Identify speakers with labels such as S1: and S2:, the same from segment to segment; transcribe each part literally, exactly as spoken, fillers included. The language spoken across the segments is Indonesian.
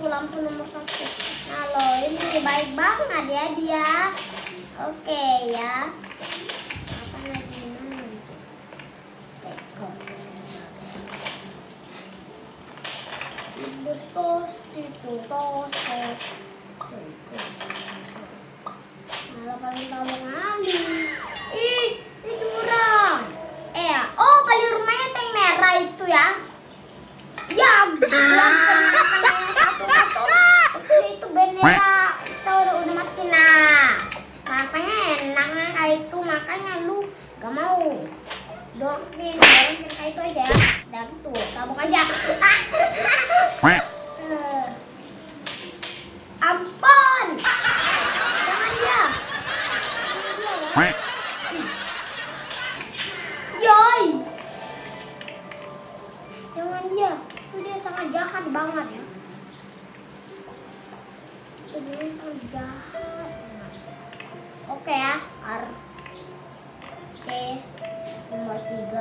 S1: lampu nomor satu. Nah lo ini baik banget ya dia. Oke ya. Apa lagi nih? Ibu tos itu tos. Malah paling kamu ngambil. Ih, itu curang. Eh, oh beli rumahnya teng merah itu ya? Ya, satu-satu. Itu bendera udah udah mati nah. Rasanya enak kayak itu, makanya lu gak mau dorongin, dorongin kayak itu aja. Dan tuh, tabok aja. Ampun. Jangan dia. Yoi. Jangan dia. Itu dia sangat jahat banget ya. Itu dia sangat jahat. Oke ya. R. Oke. Nomor tiga.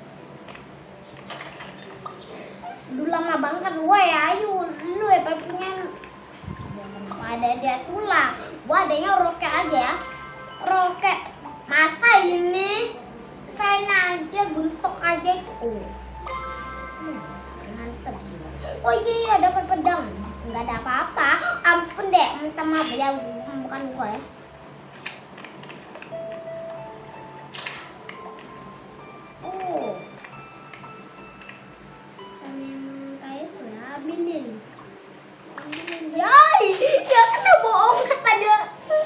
S1: Lu lama banget gue ya. Ayo. Lu ya punya. Ada dia tulang. Gua adanya roket aja ya. Roket. Masa ini saya aja guntok aja itu. Oh. Hmm, mantap sih. Oh iya, iya dapat pedang. Enggak ada apa-apa. Ampun deh, minta maaf ya, bukan gua ya. Oh. Sama yang kayak itu ya, ambilin. Yai, ya kena bohong kata dia.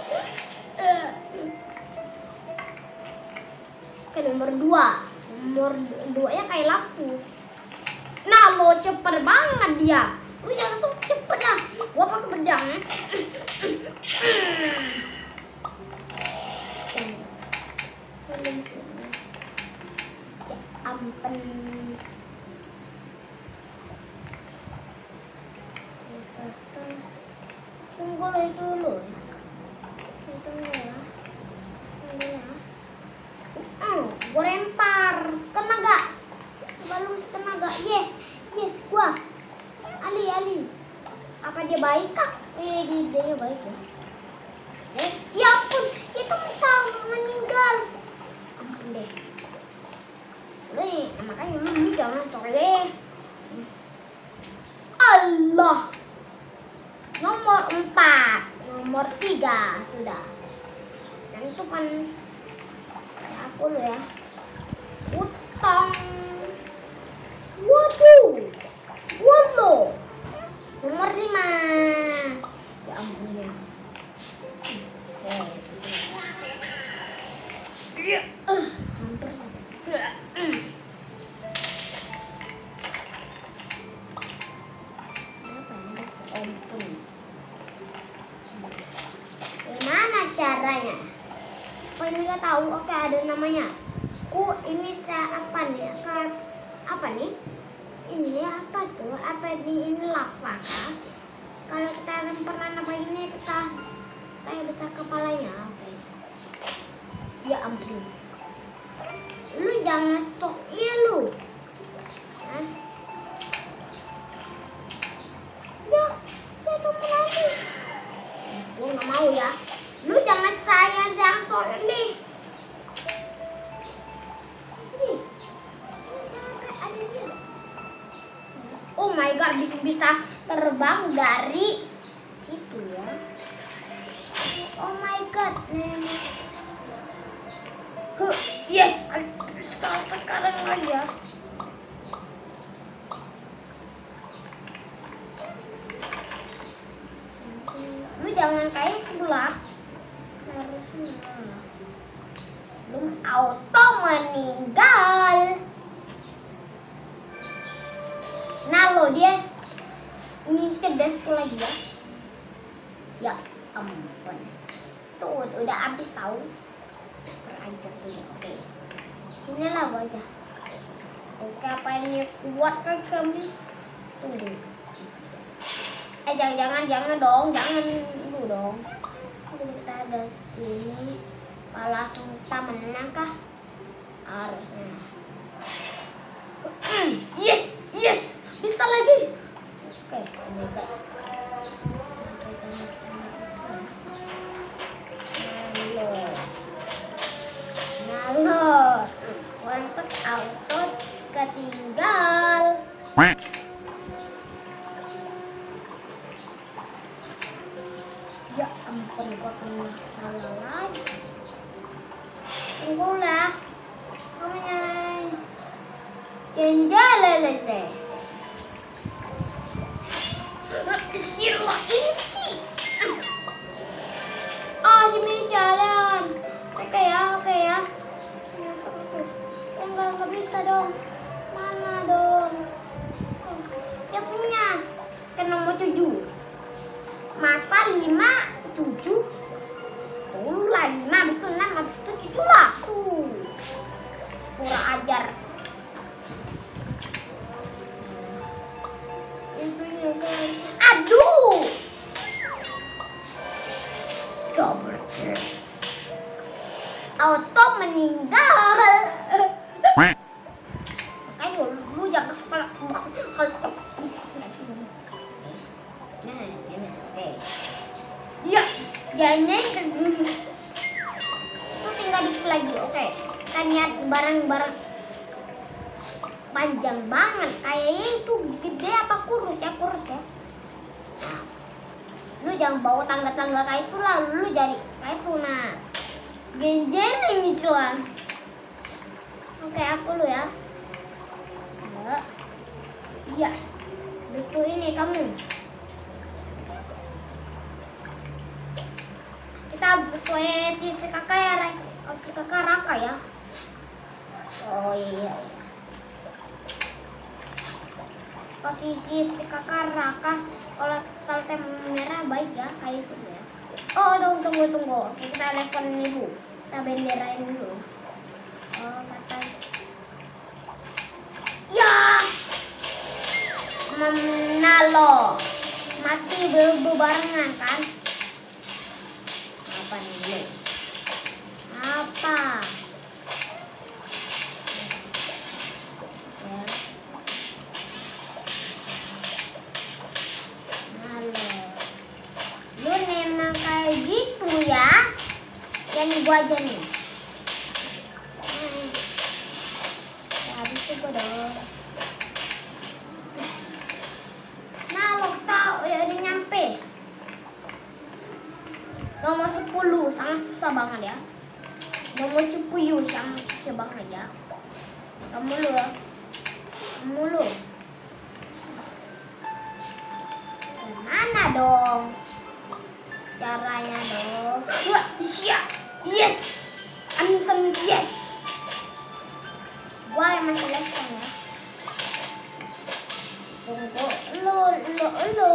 S1: Ke nomor dua. Nomor dua nya kayak lampu. Nah lo cepet banget dia. Lu jangan langsung cepet lah. Gua pakai pedang. Ya ampun. Tunggu lo itu dulu. Tunggu ya. Tunggu ya. Hmm, gue lempar. Kena gak? Balum kena gak? Yes. Yes, gua. Ali, Ali. Apa dia baik kah? Eh, dia, dia baik ya. Eh, ya ampun. Itu muka meninggal. Ampun deh. Nih, makanya lu, lu jangan soleh. Allah. Nomor empat, nomor tiga sudah. Dan itu kan aku lo ya. Utang. Waduh. Waduh. Nomor lima. Ya ampun ya. Iya. Uh, hampir saja. Gimana caranya? Apa ini nggak tahu? Oke, ada namanya. Ku ini saya apa nih? Apa nih? Ini nih apa tuh? Apa ini ini lava kah? Kalau kita lempar apa ini kita kayak besar kepalanya. Oke. Ya ampun. Lu jangan sok iya lu. Hah? Ya, ya tunggu lagi. Gue nggak mau ya. Lu jangan saya yang sok nih. Sini. Jangan kayak ada dia. Oh my god, bisa-bisa terbang dari situ ya. Oh my god. Huh, yes, bisa sekarang lagi ya. Lu jangan kayak itu lah. Harusnya belum auto meninggal. Nah lo dia ngintip desku lagi ya. Ya ampun. Tuh udah habis tahu. Berajar tuh ya. Oke. Sini lah gua aja. Oke, apa ini kuat kan kami? Tunggu. Eh jangan jangan jangan dong, jangan dulu dong. Kita ada sini. Kalau langsung kita menang kah? Harusnya. Yes, yes, bisa lagi. Oke, ini Kok salah lagi. Tunggu lah. Namanya Jenjala sih. Sirlah ini sih. Ah, sini jalan. Oke ya, oke ya. Enggak, enggak bisa dong. Mana dong? Dia punya. Kan nomor tujuh. Masa lima, tujuh. Tuh lah, lima, habis itu enam, habis itu tujuh lah. Tuh. Kurang ajar. Intinya kan. Aduh. Double check. Auto meninggal. Ayo, lu jangan kepala. Nah, ini oke. Iya, jangan itu tinggal dikit lagi. Oke, kita lihat barang-barang panjang banget. Kayaknya itu gede apa kurus ya? Kurus ya. Nah, lu jangan bawa tangga-tangga kayak itu lah. Lu jadi kayak itu. Nah, genjen ini celah. Oke, aku lu ya. Iya, betul ini kamu. Kita sesuai si, si kakak ya, Ray. Oh, si kakak Raka ya. Oh iya. Posisi si kakak Raka, kalau kalau tem merah baik ya, kayak gitu ya. Oh tunggu tunggu tunggu. Oke, kita level ini dulu. Kita benderain dulu. Oh kata. Ya. Menalo. Mati berbarengan kan? Apa nih? Apa? Ya. Halo. Lu memang kayak gitu ya? Yang gua aja nih. Hmm. Ya, habis itu gua dong. Nah, lo tau udah, udah nyampe. Nomor sepuluh sangat susah banget ya. Nomor sepuluh sangat susah banget ya. Kamu lu ya. Kamu lu. Mana dong? Caranya dong. Wah, iya. Yes. Anisan yes. Gua yang masih level ya. Tunggu. Lu, lu, lu.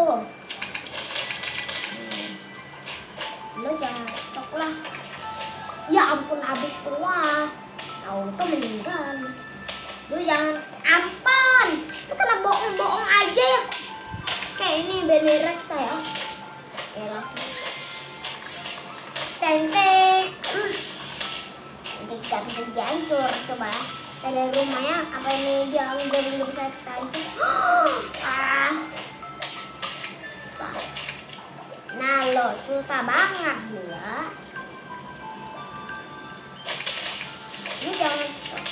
S1: Lu jangan stok lah. Ya ampun, habis tua. Auto meninggal. Lu jangan ampun. Lu kena bohong-bohong aja ya. Oke, ini bendera kita ya. Oke, langsung. Teng-teng. Nanti kita bisa hancur. Coba ya. Dari rumahnya apa ini dia belum bisa kita hancur. Ah. Nah lo susah banget ya. Ini jangan.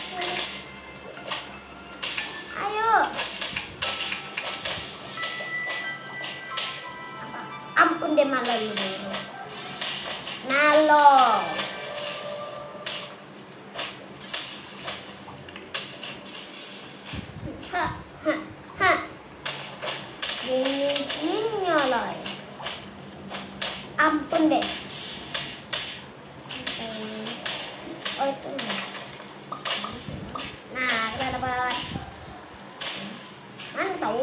S1: Ayo. Apa? Ampun deh malah ini. Nah lo. Ha ha ha. Ini ini lah. Ampun deh. Oh itu. Nah kita dapat. Mana tahu?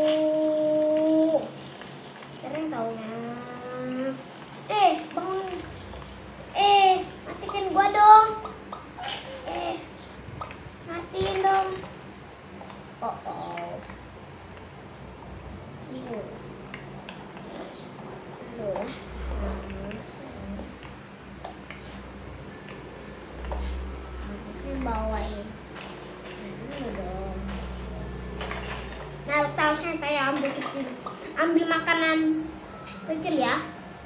S1: Keren taunya. Eh bangun. Eh matikan gua dong. Eh matiin dong. Oh oh. Ibu. Aduh. Bawain ini dong. Nah tasnya kayak ambil kecil, ambil makanan kecil ya.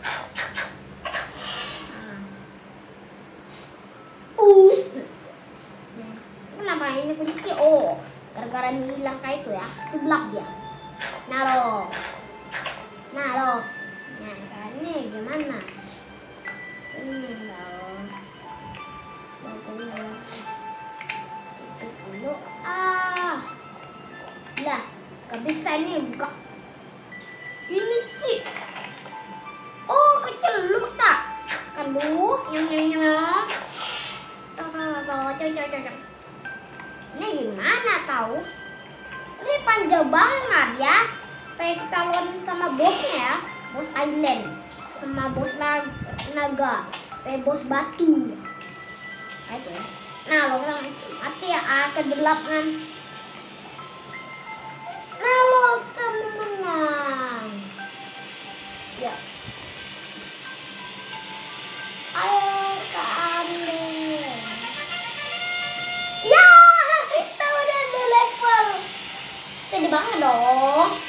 S1: Uh kenapa ini kunci? Oh gara-gara hilang kayak itu ya, seblak dia. Naro naro nah ini gimana? Itu dulu. Ah. Lah, gak bisa nih buka. Ini sih. Oh, keceluk tak? Kan lu, nyam nyam nyam. Tahu tahu tahu, coy coy coy. Ini gimana tahu? Ini panjang banget ya. Kayak kita lawan sama bosnya ya, bos island, sama bos naga, kayak bos batu. Ayo. Nah, lo kan mati ya, akan berlapan. Kalau kamu menang, ya. Ayo kamu. Ya, kita udah ada level. Sedih banget dong.